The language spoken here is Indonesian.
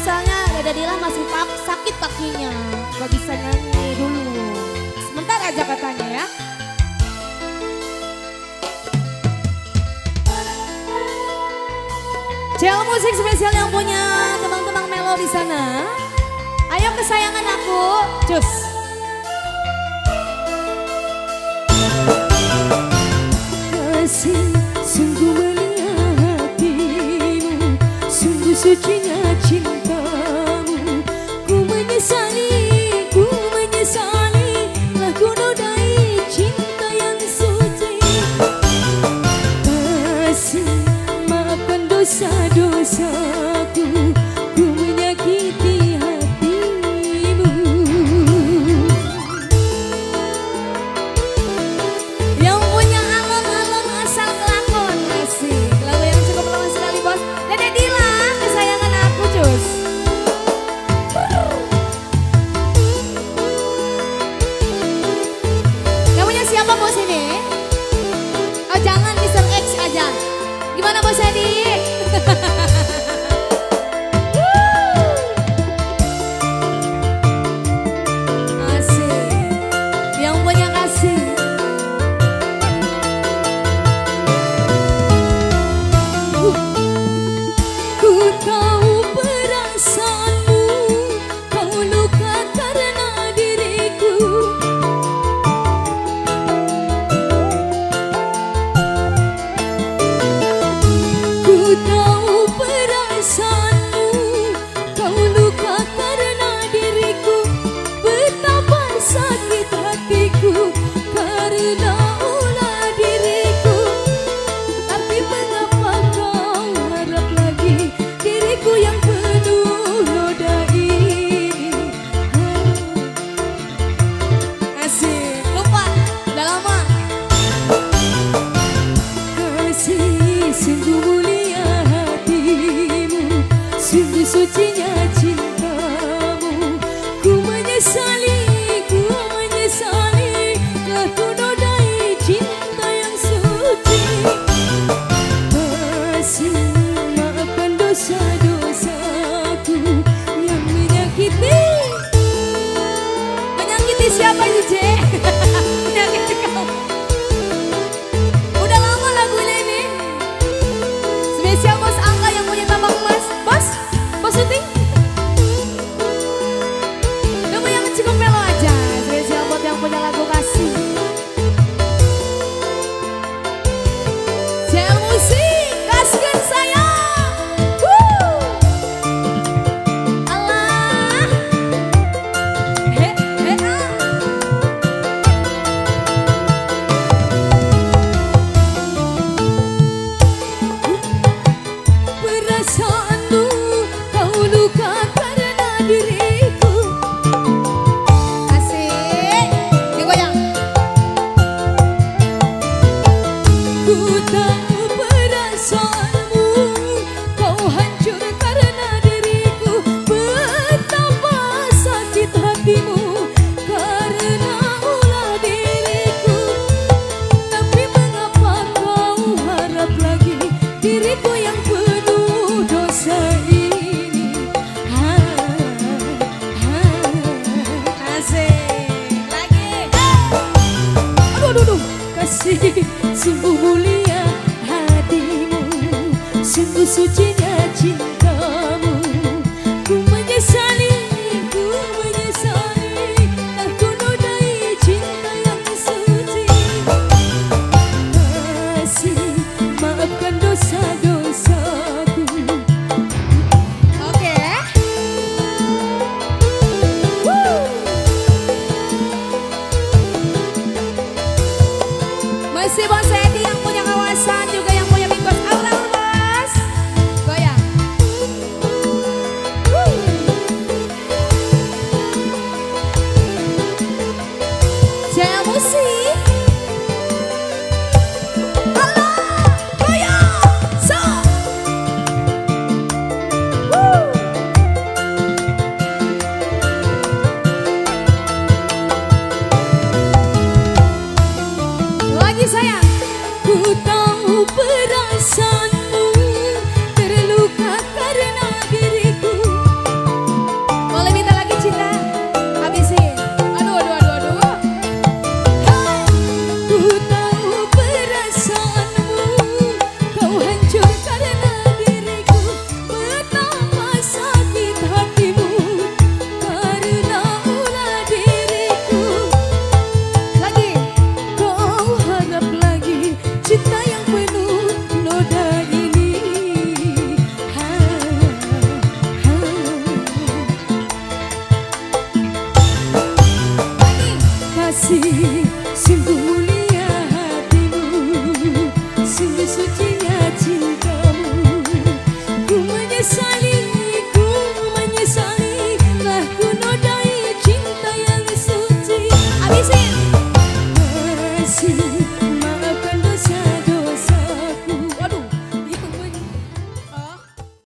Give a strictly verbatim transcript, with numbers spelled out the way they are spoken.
soalnya Dada Dila masih sakit kakinya, gak bisa nyanyi dulu. Sebentar aja katanya ya. Channel musik spesial yang punya teman-teman Melo di sana. Ayo kesayangan aku, cus. Kasih sungguh mulia hatimu, sungguh sucinya cintamu. Ku menyesali, ku menyesali, telah ku nodai cinta yang suci. Kasih maafkan dosa-dosaku, ku menyakiti hatimu. Yang punya alon-alon asal kelakon, asik. Lagu yang cukup lama sekali bos. Dada Dila, kesayangan aku cus. Yang punya siapa bos ini? Oh jangan mister X aja. Gimana bos Edi? Asik. Yang punya kasih. Ku tahu perasaanmu, kau luka karena diriku. Ku tahu perasaanmu, kau luka karena diriku. Betapa sakit hatiku karena ulah diriku. Tapi mengapa kau harap lagi diriku yang penuh noda ini? Asik. Lupa. Udah lama. Kasih sungguh mulia hatimu, sungguh sucinya cintamu. Ku menyesali, ku menyesali, telah ku nodai cinta yang suci. Kasih maafkan dosa-dosaku yang menyakiti. Menyakiti siapa itu, Je? Menyakiti kamu. Udah lama lagunya ini. Spesial bos Angga yang punya tambang emas. Bos, bos syuting. Tunggu yang cukup melo aja. Spesial buat yang punya lagu kasih. Channel musik, gaskan sayang. Woo. Allah. He, he, ah. Perasaanmu, kau luka karena diriku. Asik. Digoyang. Ku tahu perasaanmu, kau hancur karena diriku. Betapa sakit hatimu karena ulah diriku. Tapi mengapa kau harap lagi diriku yang penuh dosa ini? Ha, ha. Asik. Lagi. Aduh, aduh, aduh. Kasih sungguh mulia hatimu, sungguh sucinya cintamu. Ku menyesali, ku menyesali, telah ku nodai cinta yang suci. Kasih maafkan dosa-dosaku. Oke. Woo. Masih bos Edi yang punya kawasan juga yang punya big boss. Aura bos. Goyang. Woo. Channel musik. Allah, goyang. So. Woo. Lagi sayang. Ku tahu